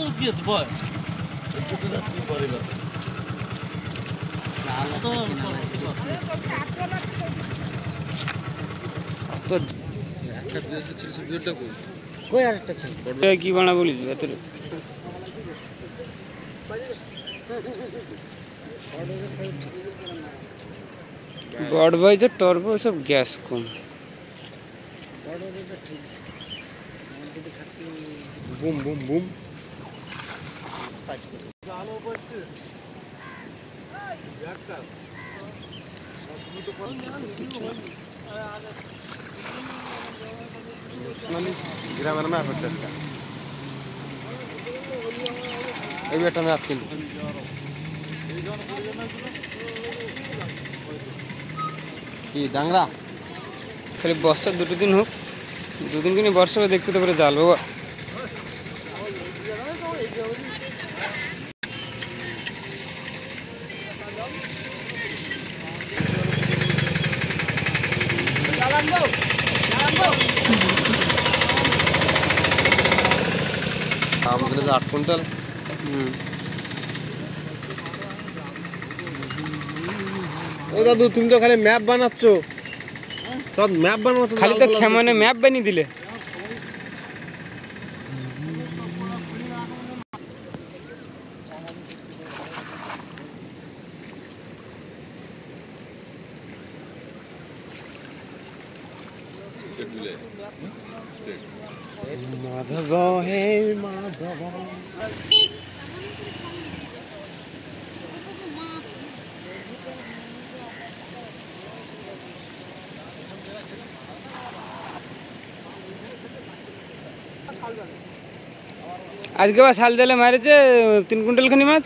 কি বানা বলিস ভেতরে গড ভাইজার টর্বো সব গ্যাস কম বুম বুম বুম গ্রামের ম্যাপ এই একটা ম্যাপ কিন্তু কি ডাংরা খালি বর্ষা দুটো দিন হোক দুদিন কিনে বর্ষা দেখতে তো করে জাল বাবা আমাদের 8 কুইন্টাল ও দাদু তুমি তো খালি ম্যাপ বানাচ্ছ সব ম্যাপ বানাচ্ছ খালি তো খেমনে ম্যাপ বানিয়ে দিলে माधव है माधव आज के बाद साल दिले मारे 3 कुंटल खनी माछ